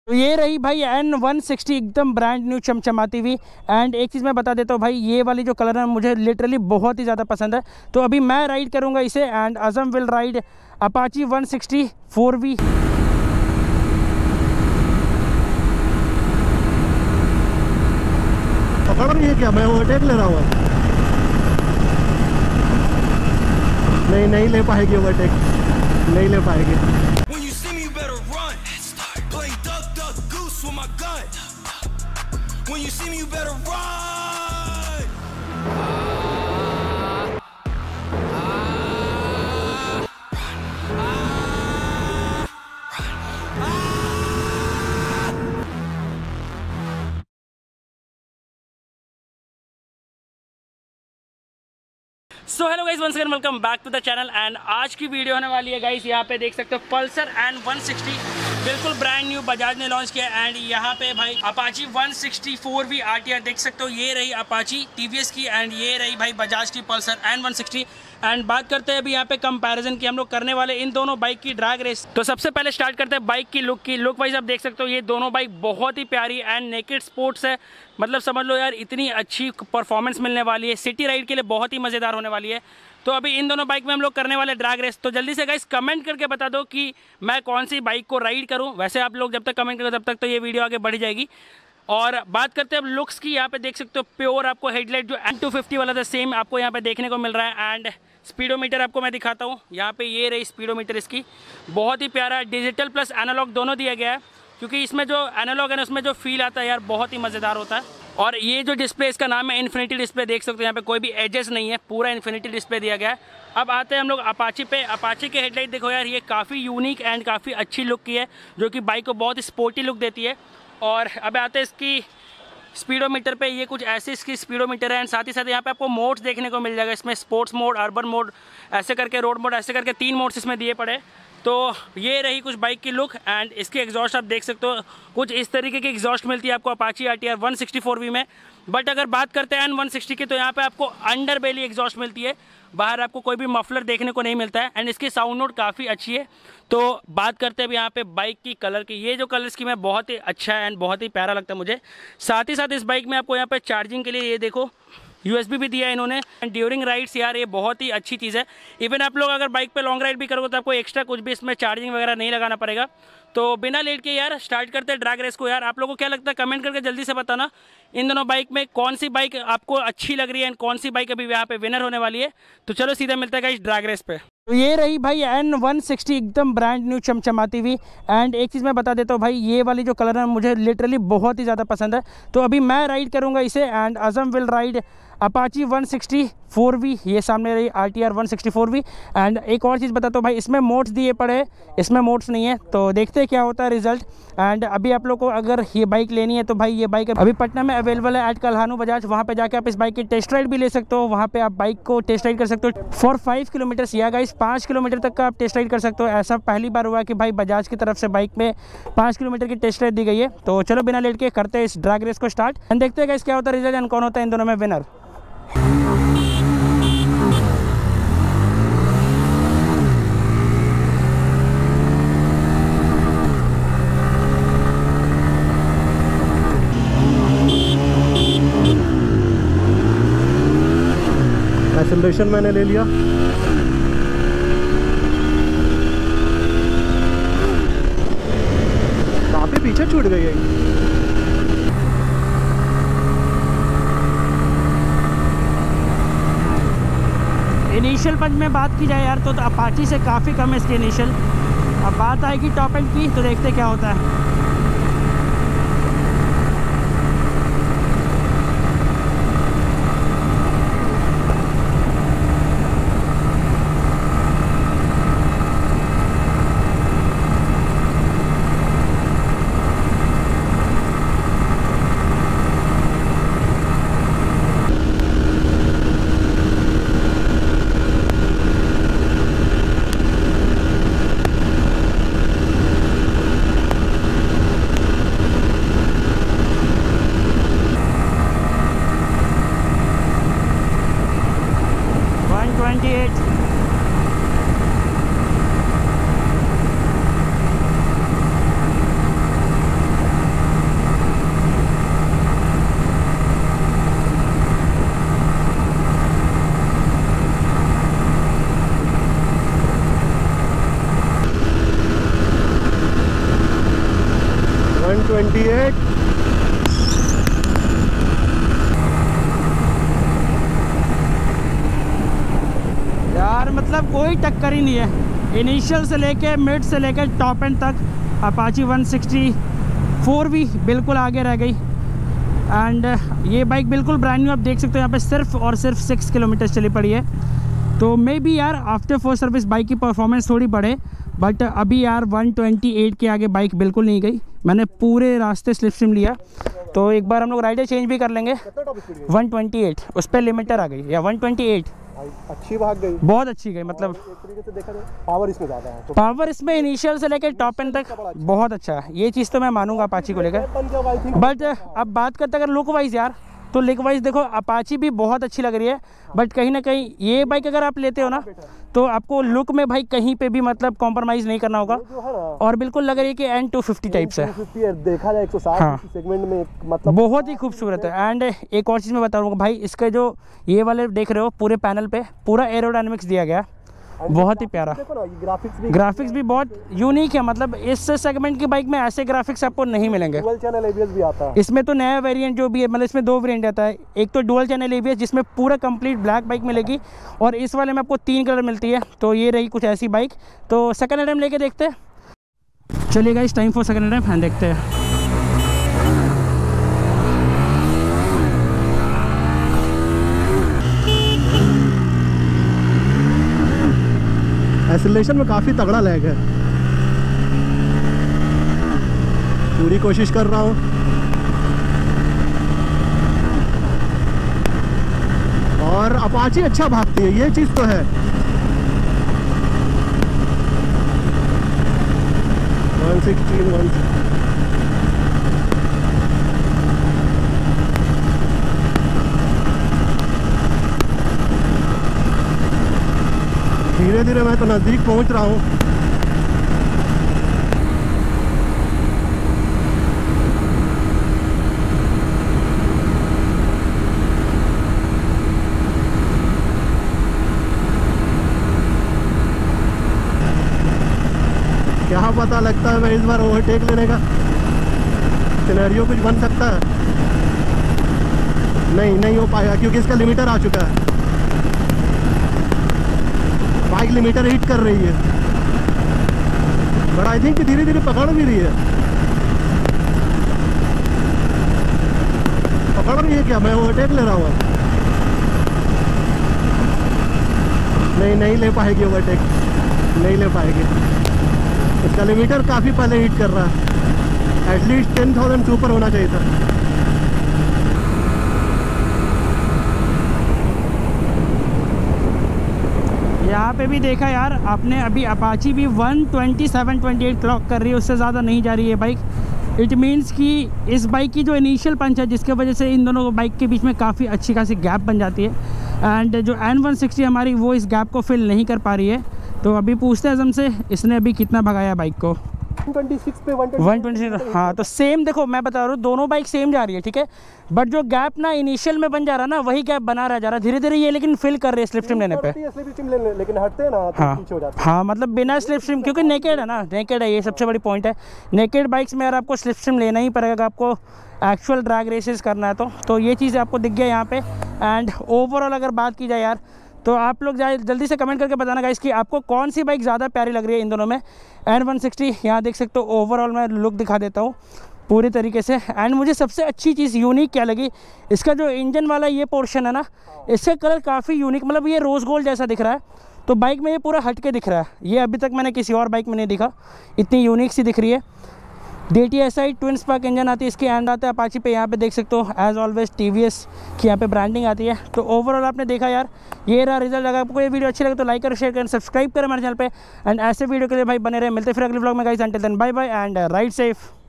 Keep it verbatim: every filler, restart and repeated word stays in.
तो ये रही भाई एन वन सिक्सटी एकदम ब्रांड न्यू चमचमाती हुई। एंड एक चीज़ मैं बता देता हूँ भाई, ये वाली जो कलर है मुझे लिटरली बहुत ही ज़्यादा पसंद है। तो अभी मैं राइड करूँगा इसे and Azam will ride Apache one sixty four V. पकड़ रही है क्या? मैं ओवरटेक ले रहा हूँ। नहीं नहीं ले पाएगी ओवरटेक, नहीं ले पाएगी। When you see me, you better run. So hello guys, once again welcome back to the channel. And आज की वीडियो होने वाली है गाइस, यहाँ पे देख सकते हो पल्सर एन वन सिक्सटी बिल्कुल ब्रांड न्यू बजाज ने लॉन्च किया। एंड यहाँ पे भाई Apache one sixty four V RTR देख सकते हो। ये रही अपाची टीवीएस की एंड ये रही भाई बजाज की Pulsar N one sixty. And बात करते हैं अभी यहाँ पे कंपैरिजन की, हम लोग करने वाले इन दोनों बाइक की ड्रैग रेस। तो सबसे पहले स्टार्ट करते हैं बाइक की लुक की। लुक वाइज आप देख सकते हो ये दोनों बाइक बहुत ही प्यारी एंड नेकेड स्पोर्ट्स है। मतलब समझ लो यार इतनी अच्छी परफॉर्मेंस मिलने वाली है, सिटी राइड के लिए बहुत ही मज़ेदार होने वाली है। तो अभी इन दोनों बाइक में हम लोग करने वाले ड्रैग रेस। तो जल्दी से गाइस कमेंट करके बता दो कि मैं कौन सी बाइक को राइड करूं। वैसे आप लोग जब तक कमेंट करो तब तक तो ये वीडियो आगे बढ़ जाएगी। और बात करते हैं अब लुक्स की। यहाँ पे देख सकते हो प्योर आपको हेडलाइट जो एन टू फिफ्टी वाला था सेम आपको यहाँ पे देखने को मिल रहा है। एंड स्पीडोमीटर आपको मैं दिखाता हूँ, यहाँ पे ये रही स्पीडोमीटर इसकी, बहुत ही प्यारा डिजिटल प्लस एनालॉग दोनों दिया गया है। क्योंकि इसमें जो एनालॉग है ना उसमें जो फील आता है यार बहुत ही मज़ेदार होता है। और ये जो डिस्प्ले इसका नाम है इन्फिनिटी डिस्प्ले, देख सकते हो यहाँ पे कोई भी एजेस नहीं है, पूरा इन्फिनिटी डिस्प्ले दिया गया है। अब आते हैं हम लोग अपाची पे। अपाची के हेडलाइट देखो यार, ये काफ़ी यूनिक एंड काफ़ी अच्छी लुक की है जो कि बाइक को बहुत स्पोर्टी लुक देती है। और अब आते हैं इसकी स्पीडोमीटर पे, ये कुछ ऐसी इसकी स्पीडोमीटर है। एंड साथ ही साथ यहाँ पे आपको मोड्स देखने को मिल जाएगा इसमें, स्पोर्ट्स मोड, अर्बन मोड, ऐसे करके रोड मोड, ऐसे करके तीन मोड्स इसमें दिए पड़े। तो ये रही कुछ बाइक की लुक। एंड इसकी एग्जॉस्ट आप देख सकते हो, कुछ इस तरीके की एग्जॉस्ट मिलती है आपको Apache RTR one sixty four V में। बट अगर बात करते हैं एन वन सिक्सटी की तो यहाँ पे आपको अंडर बेली एग्जॉस्ट मिलती है, बाहर आपको कोई भी मफलर देखने को नहीं मिलता है। एंड इसकी साउंड नोट काफ़ी अच्छी है। तो बात करते हैं अब यहाँ पे बाइक की कलर की। ये जो कलर स्कीम है बहुत ही अच्छा है एंड बहुत ही प्यारा लगता है मुझे। साथ ही साथ इस बाइक में आपको यहाँ पे चार्जिंग के लिए ये देखो यूएसबी भी दिया है इन्होंने। एंड ड्यूरिंग राइड्स यार ये बहुत ही अच्छी चीज़ है। इवन आप लोग अगर बाइक पे लॉन्ग राइड भी करोगे तो आपको एक्स्ट्रा कुछ भी इसमें चार्जिंग वगैरह नहीं लगाना पड़ेगा। तो बिना लेट के यार स्टार्ट करते हैं ड्रैग रेस को। यार आप लोगों को क्या लगता है कमेंट करके जल्दी से बताना, इन दोनों बाइक में कौन सी बाइक आपको अच्छी लग रही है एंड कौन सी बाइक अभी यहाँ पे विनर होने वाली है। तो चलो सीधा मिलता है गाइस ड्रैग रेस पे। तो ये रही भाई एन वन सिक्सटी एकदम ब्रांड न्यू चमचमाती हुई। एंड एक चीज़ मैं बता देता हूँ भाई, ये वाली जो कलर है मुझे लिटरली बहुत ही ज़्यादा पसंद है। तो अभी मैं राइड करूँगा इसे and Azam will ride Apache one sixty four V. ये सामने रही RTR one sixty four V. And एक और चीज़ बताता हूँ भाई, इसमें मोड्स दिए पड़े हैं, इसमें मोड्स नहीं है। तो देखते हैं क्या होता है रिजल्ट। एंड अभी आप लोग को अगर ये बाइक लेनी है तो भाई ये बाइक अभी पटना में अवेलेबल है एट कल्हानू बजाज। वहाँ पे जाके आप इस बाइक की टेस्ट राइड भी ले सकते हो। वहाँ पे आप बाइक को टेस्ट राइड कर सकते हो फॉर फाइव किलोमीटर्स या गाइस पाँच किलोमीटर तक का आप टेस्ट राइड कर सकते हो। ऐसा पहली बार हुआ कि भाई बजाज की तरफ से बाइक में पाँच किलोमीटर की टेस्ट राइड दी गई है। तो चलो बिना लेट के करते हैं इस ड्रैग रेस को स्टार्ट एंड देखते हैं गाइस क्या होता है रिजल्ट एंड कौन होता है इन दोनों में विनर। एक्सेलरेशन मैंने ले लिया, काफी पीछे छूट गई है। इनिशियल पंच में बात की जाए यार तो, तो अपाची से काफ़ी कम है इसकी इनिशियल। अब बात आएगी टॉप एंड की तो देखते क्या होता है। One twenty eight. यार मतलब कोई टक्कर ही नहीं है, इनिशियल से लेके मिड से लेके टॉप एंड तक अपाची वन सिक्सटी फोर भी बिल्कुल आगे रह गई। एंड ये बाइक बिल्कुल ब्रांड न्यू, आप देख सकते हो यहाँ पे सिर्फ और सिर्फ सिक्स किलोमीटर चली पड़ी है। तो मे बी यार आफ्टर फोर सर्विस बाइक की परफॉर्मेंस थोड़ी बढ़े, बट अभी यार वन ट्वेंटी एट के आगे बाइक बिल्कुल नहीं गई। मैंने पूरे रास्ते स्लिप स्ट्रीम लिया, तो एक बार हम लोग राइडर चेंज भी कर लेंगे। वन ट्वेंटी एट उस पर लिमिटर आ गई, या वन ट्वेंटी एट अच्छी भाग गई, बहुत अच्छी गई। मतलब एक तरीके से देखा जाए पावर इसमें ज़्यादा है, तो पावर इसमें इनिशियल से लेकर टॉप एंड तक बहुत अच्छा है, ये चीज़ तो मैं मानूंगा अपाची को लेकर। बट अब बात करते अगर लुक वाइज यार, तो लुक वाइज देखो अपाची भी बहुत अच्छी लग रही है, बट कहीं ना कहीं ये बाइक अगर आप लेते हो ना, तो आपको लुक में भाई कहीं पे भी मतलब कॉम्प्रोमाइज़ नहीं करना होगा। और बिल्कुल लग रही है कि एन टू फिफ्टी टाइप्स है, देखा जाए एक सौ साठ हाँ। सेगमेंट में मतलब बहुत ही खूबसूरत है। एंड एक और चीज़ मैं बता रहा हूँ भाई, इसके जो ये वाले देख रहे हो पूरे पैनल पे पूरा एरोडायनेमिक्स दिया गया, बहुत ही प्यारा। देखो ना, ये ग्राफिक्स भी ग्राफिक्स भी बहुत यूनिक है, मतलब इस सेगमेंट की बाइक में ऐसे ग्राफिक्स आपको नहीं मिलेंगे। डुअल चैनल एबीएस भी आता है इसमें तो नया वेरिएंट जो भी है, मतलब इसमें दो वेरिएंट आता है, एक तो डुअल चैनल एबीएस जिसमें पूरा कंप्लीट ब्लैक बाइक मिलेगी, और इस वाले में आपको तीन कलर मिलती है। तो ये रही कुछ ऐसी बाइक। तो सेकंड हैंड हम लेके देखते हैं, चलिए guys time for second hand, देखते हैं। एक्सेलरेशन में काफ़ी तगड़ा लैग है, पूरी कोशिश कर रहा हूँ। और अपाची अच्छा भागती है, ये चीज़ तो है। वन सिक्सटीन वन धीरे धीरे मैं तो नज़दीक पहुंच रहा हूं। क्या पता, लगता है मैं इस बार ओवरटेक लेने का सिनेरियो कुछ बन सकता है। नहीं नहीं हो पाएगा क्योंकि इसका लिमिटर आ चुका है, बाइक लिमिटर हिट कर रही है। बट आई थिंक धीरे धीरे पकड़ भी रही है, पकड़ रही है क्या? मैं ओवरटेक ले रहा हूँ। नहीं नहीं ले पाएगी ओवरटेक, नहीं ले पाएगी। इसका लिमिटर काफ़ी पहले हिट कर रहा है, एटलीस्ट टेन थाउजेंड से ऊपर होना चाहिए था। यहाँ पे भी देखा यार आपने, अभी अपाची भी one twenty seven twenty eight clock कर रही है, उससे ज़्यादा नहीं जा रही है बाइक। इट मीन्स कि इस बाइक की जो इनिशियल पंच है, जिसके वजह से इन दोनों बाइक के बीच में काफ़ी अच्छी खासी गैप बन जाती है। एंड जो एन वन सिक्सटी हमारी वो इस गैप को फिल नहीं कर पा रही है। तो अभी पूछते हैं हमसे, इसने अभी कितना भगाया बाइक को? वन ट्वेंटी सिक्स पे वन ट्वेंटी सिक्स। हाँ तो सेम देखो, मैं बता रहा हूँ दोनों बाइक सेम जा रही है, ठीक है। बट जो गैप ना इनिशियल में बन जा रहा है ना, वही गैप बना रह जा रहा है धीरे धीरे। ये लेकिन फिल कर रही है स्लिप स्ट्रीम लेने पे। लेकिन हटते हैं ना तो हाँ पीछे हो जाते हैं। हाँ, मतलब बिना स्लिप स्ट्रीम, क्योंकि नेकेड है ना, नेकेड है, ये सबसे बड़ी पॉइंट है। नेकेड बाइक्स में यार आपको स्लिप स्ट्रीम लेना ही पड़ेगा, आपको एक्चुअल ड्रैग रेसेस करना है तो तो ये चीज़ आपको दिख गया यहाँ पे। एंड ओवरऑल अगर बात की जाए यार, तो आप लोग जाए जल्दी से कमेंट करके बताना गाइस कि आपको कौन सी बाइक ज़्यादा प्यारी लग रही है इन दोनों में। एन वन सिक्सटी यहाँ देख सकते हो, ओवरऑल मैं लुक दिखा देता हूँ पूरी तरीके से। एंड मुझे सबसे अच्छी चीज़ यूनिक क्या लगी, इसका जो इंजन वाला ये पोर्शन है ना, इसका कलर काफ़ी यूनिक, मतलब ये रोज़ गोल्ड जैसा दिख रहा है। तो बाइक में ये पूरा हट के दिख रहा है, ये अभी तक मैंने किसी और बाइक में नहीं दिखा, इतनी यूनिक सी दिख रही है। D T S I twin spark engine आती है इसकी, एंड आता है अपाची पे। यहाँ पे देख सकते हो as always T V S की यहाँ पे ब्रांडिंग आती है। तो ओवरऑल आपने देखा यार, ये रहा रिजल्ट। अगर आपको ये वीडियो अच्छी लगे तो लाइक करें, शेयर करें, सब्सक्राइब करें हमारे चैनल पे। एंड ऐसे वीडियो के लिए भाई बने रहे। मिलते फिर अगले व्लॉग में guys, until then bye bye and ride safe.